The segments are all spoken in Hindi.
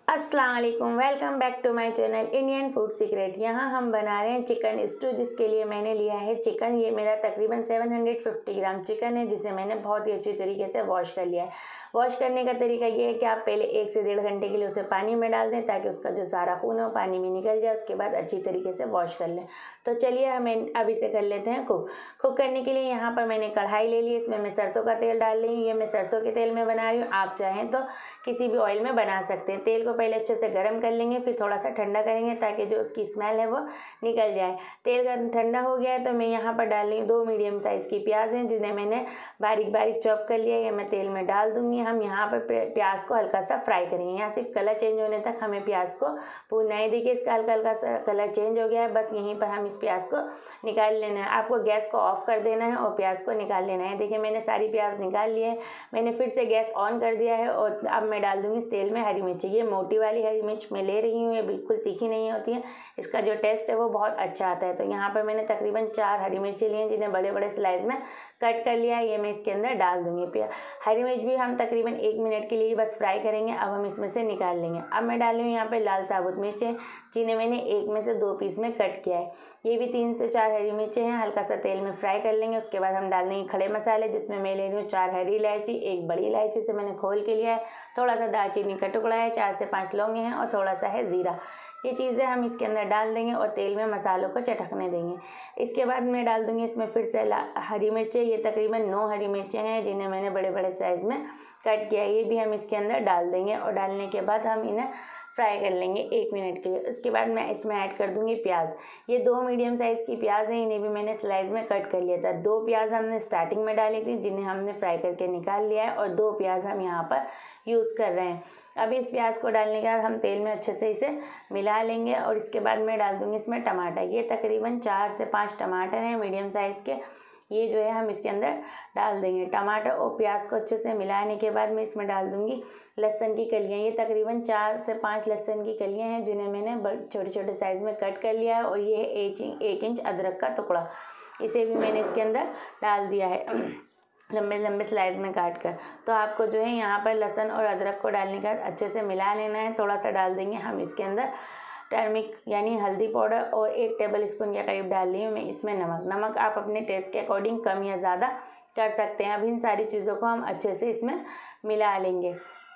अस्सलाम वालेकुम, welcome back to my channel Indian food secret. यहाँ हम बना रहे हैं चिकन स्टू, जिसके लिए मैंने लिया है चिकन। ये मेरा तकरीबन 750 ग्राम चिकन है, जिसे मैंने बहुत ही अच्छी तरीके से वॉश कर लिया है। वॉश करने का तरीका ये है कि आप पहले 1 से 1.5 घंटे के लिए उसे पानी में डाल दें, ताकि उसका जो सारा खून है वो पानी में निकल जाए। उसके बाद अच्छी तरीके से वॉश कर लें। तो चलिए हमें अब इसे कर लेते हैं कुक। करने के लिए यहाँ पर मैंने कढ़ाई ले ली, इसमें मैं सरसों का तेल डाल रही हूँ। ये मैं सरसों के तेल में बना रही हूँ, आप चाहें तो किसी भी ऑयल में बना सकते हैं। तेल को पहले अच्छे से गर्म कर लेंगे, फिर थोड़ा सा ठंडा करेंगे ताकि जो उसकी स्मेल है वो निकल जाए। तेल ठंडा हो गया है तो मैं यहाँ पर डाल रही हूँ 2 मीडियम साइज़ की प्याज हैं, जिन्हें मैंने बारीक बारीक चॉप कर लिया है। ये मैं तेल में डाल दूँगी। हम यहाँ पर प्याज को हल्का सा फ्राई करेंगे। यहाँ सिर्फ कलर चेंज होने तक हमें प्याज को भूनना है। देखिए इसका हल्का हल्का सा कलर चेंज हो गया है, बस यहीं पर हम इस प्याज को निकाल लेना है। आपको गैस को ऑफ कर देना है और प्याज को निकाल लेना है। देखिए मैंने सारी प्याज निकाल ली है। मैंने फिर से गैस ऑन कर दिया है और अब मैं डाल दूँगी इस तेल में हरी मिर्ची। ये मोटी वाली हरी मिर्च मैं ले रही हूँ, ये बिल्कुल तीखी नहीं होती है। इसका जो टेस्ट है वो बहुत अच्छा आता है। तो यहाँ पर मैंने तकरीबन 4 हरी मिर्ची ली हैं, जिन्हें बड़े बड़े स्लाइस में कट कर लिया है। ये मैं इसके अंदर डाल दूँगी। हरी मिर्च भी हम तकरीबन 1 मिनट के लिए बस फ्राई करेंगे। अब हम इसमें से निकाल लेंगे। अब मैं डाल रही हूँ यहाँ पे लाल साबुत मिर्चें, जिन्हें मैंने 1 में से 2 पीस में कट किया है। ये भी 3 से 4 हरी मिर्चें हैं, हल्का सा तेल में फ्राई कर लेंगे। उसके बाद हम डाल देंगे खड़े मसाले, जिसमें मैं ले रही हूँ 4 हरी इलायची, 1 बड़ी इलायची से मैंने खोल के लिया है, थोड़ा सा दालचीनी का टुकड़ा है, 4 से 5 लौंगे हैं और थोड़ा सा है ज़ीरा। ये चीज़ें हम इसके अंदर डाल देंगे और तेल में मसालों को चटकने देंगे। इसके बाद मैं डाल दूँगी इसमें फिर से हरी मिर्चें। ये तकरीबन 9 हरी मिर्चें हैं, जिन्हें मैंने बड़े बड़े साइज़ में कट किया है। ये भी हम इसके अंदर डाल देंगे और डालने के बाद हम इन्हें फ्राई कर लेंगे 1 मिनट के लिए। उसके बाद मैं इसमें ऐड कर दूंगी प्याज। ये 2 मीडियम साइज़ की प्याज हैं, इन्हें भी मैंने स्लाइस में कट कर लिया था। 2 प्याज हमने स्टार्टिंग में डाली थी, जिन्हें हमने फ्राई करके निकाल लिया है, और 2 प्याज हम यहाँ पर यूज़ कर रहे हैं। अब इस प्याज को डालने के बाद हम तेल में अच्छे से इसे मिला लेंगे और इसके बाद मैं डाल दूँगी इसमें टमाटर। ये तकरीबन 4 से 5 टमाटर हैं मीडियम साइज़ के। ये जो है हम इसके अंदर डाल देंगे। टमाटर और प्याज को अच्छे से मिलाने के बाद मैं इसमें डाल दूंगी लहसुन की कलियां। ये तकरीबन 4 से 5 लहसुन की कलियां हैं, जिन्हें मैंने छोटे छोटे साइज़ में कट कर लिया है। और ये है 1 इंच अदरक का टुकड़ा, इसे भी मैंने इसके अंदर डाल दिया है लंबे लंबे स्लाइस में काट कर। तो आपको जो है यहाँ पर लहसुन और अदरक को डालने के बाद अच्छे से मिला लेना है। थोड़ा सा डाल देंगे हम इसके अंदर टर्मिक यानी हल्दी पाउडर, और 1 टेबल स्पून के करीब डाल रही हूँ मैं इसमें नमक आप अपने टेस्ट के अकॉर्डिंग कम या ज़्यादा कर सकते हैं। अब इन सारी चीज़ों को हम अच्छे से इसमें मिला लेंगे।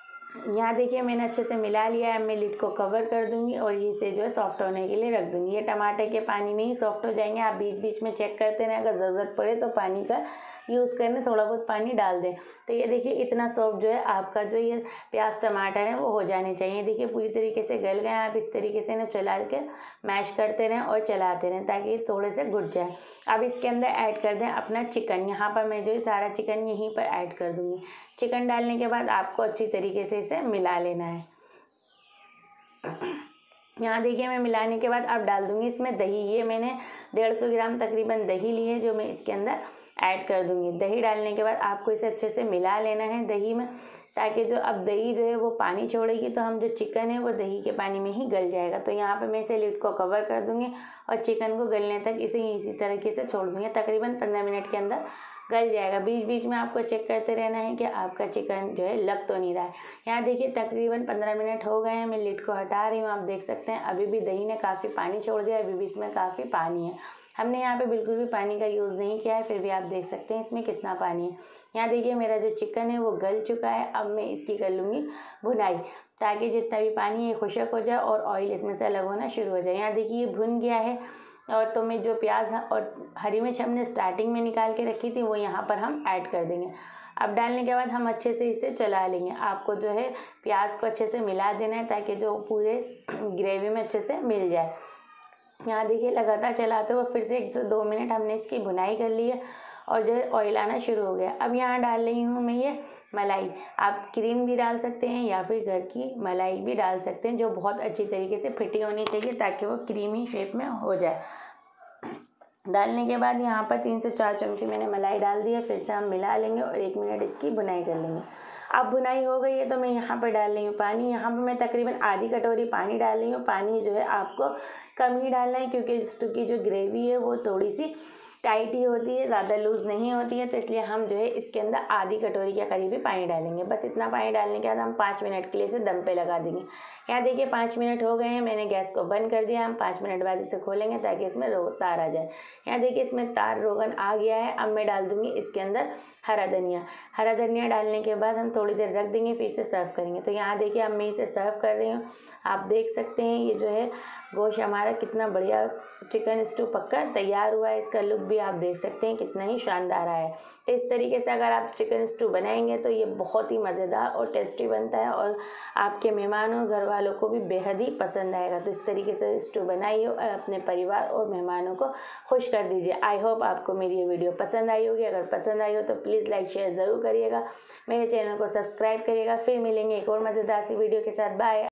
यहाँ देखिए मैंने अच्छे से मिला लिया है। मैं लिड को कवर कर दूंगी और इसे जो है सॉफ्ट होने के लिए रख दूंगी। ये टमाटर के पानी में ही सॉफ्ट हो जाएंगे। आप बीच बीच में चेक करते रहें, अगर ज़रूरत पड़े तो पानी का यूज़ करने थोड़ा बहुत पानी डाल दें। तो ये देखिए इतना सॉफ्ट जो है आपका जो ये प्याज टमाटर है वो हो जाने चाहिए। देखिए पूरी तरीके से गल गए। आप इस तरीके से ना चला के मैश करते रहें और चलाते रहें ताकि ये थोड़े से घुट जाए। अब इसके अंदर ऐड कर दें अपना चिकन। यहाँ पर मैं जो है सारा चिकन यहीं पर ऐड कर दूँगी। चिकन डालने के बाद आपको अच्छी तरीके से इसे मिला लेना है। यहाँ देखिए मैं मिलाने के बाद अब डाल दूंगी इसमें दही। ये मैंने 150 ग्राम तकरीबन दही ली है, जो मैं इसके अंदर ऐड कर दूंगी। दही डालने के बाद आपको इसे अच्छे से मिला लेना है दही में, ताकि जो अब दही जो है वो पानी छोड़ेगी तो हम जो चिकन है वो दही के पानी में ही गल जाएगा। तो यहाँ पे मैं इसे लिड को कवर कर दूंगी और चिकन को गलने तक इसे इसी तरीके से छोड़ दूंगी। तकरीबन 15 मिनट के अंदर गल जाएगा। बीच बीच में आपको चेक करते रहना है कि आपका चिकन जो है लग तो नहीं रहा है। यहाँ देखिए तकरीबन 15 मिनट हो गए हैं। मैं लिड को हटा रही हूँ। आप देख सकते हैं अभी भी दही ने काफ़ी पानी छोड़ दिया है, अभी भी इसमें काफ़ी पानी है। हमने यहाँ पे बिल्कुल भी पानी का यूज़ नहीं किया है, फिर भी आप देख सकते हैं इसमें कितना पानी है। यहाँ देखिए मेरा जो चिकन है वो गल चुका है। अब मैं इसकी कर लूँगी भुनाई, ताकि जितना भी पानी है खुशक हो जाए और ऑयल इसमें से अलग होना शुरू हो जाए। यहाँ देखिए ये भुन गया है। और तो मैं जो प्याज और हरी मिर्च हमने स्टार्टिंग में निकाल के रखी थी वो यहाँ पर हम ऐड कर देंगे। अब डालने के बाद हम अच्छे से इसे चला लेंगे। आपको जो है प्याज को अच्छे से मिला देना है, ताकि जो पूरे ग्रेवी में अच्छे से मिल जाए। यहाँ देखिए लगातार चलाते हुए फिर से 1 से 2 मिनट हमने इसकी भुनाई कर ली है और जो है ऑयल आना शुरू हो गया। अब यहाँ डाल रही हूँ मैं ये मलाई। आप क्रीम भी डाल सकते हैं या फिर घर की मलाई भी डाल सकते हैं, जो बहुत अच्छी तरीके से फिटी होनी चाहिए ताकि वो क्रीमी शेप में हो जाए। डालने के बाद यहाँ पर 3 से 4 चमची मैंने मलाई डाल दी है। फिर से हम मिला लेंगे और 1 मिनट इसकी भुनाई कर लेंगे। अब भुनाई हो गई है तो मैं यहाँ पर डाल रही हूँ पानी। यहाँ पर मैं तकरीबन आधी कटोरी पानी डाल रही हूँ। पानी जो है आपको कम ही डालना है, क्योंकि स्टू की जो ग्रेवी है वो थोड़ी सी टाइट ही होती है, ज़्यादा लूज़ नहीं होती है। तो इसलिए हम जो है इसके अंदर आधी कटोरी के करीब ही पानी डालेंगे। बस इतना पानी डालने के बाद हम 5 मिनट के लिए इसे दम पे लगा देंगे। यहाँ देखिए 5 मिनट हो गए हैं, मैंने गैस को बंद कर दिया। हम 5 मिनट बाद इसे खोलेंगे ताकि इसमें तार आ जाए। यहाँ देखिए इसमें तार रोगन आ गया है। अब मैं डाल दूंगी इसके अंदर हरा धनिया। हरा धनिया डालने के बाद हम थोड़ी देर रख देंगे, फिर इसे सर्व करेंगे। तो यहाँ देखिए अब मैं इसे सर्व कर रही हूँ। आप देख सकते हैं ये जो है गोश्त हमारा कितना बढ़िया चिकन स्टू पक्का तैयार हुआ है। इसका लुक भी आप देख सकते हैं कितना ही शानदार आया है। तो इस तरीके से अगर आप चिकन स्टू बनाएंगे तो ये बहुत ही मज़ेदार और टेस्टी बनता है और आपके मेहमानों घर वालों को भी बेहद ही पसंद आएगा। तो इस तरीके से स्टू बनाइए और अपने परिवार और मेहमानों को खुश कर दीजिए। आई होप आपको मेरी ये वीडियो पसंद आई होगी। अगर पसंद आई हो तो प्लीज़ लाइक शेयर ज़रूर करिएगा, मेरे चैनल को सब्सक्राइब करिएगा। फिर मिलेंगे एक और मज़ेदार सी वीडियो के साथ। बाय।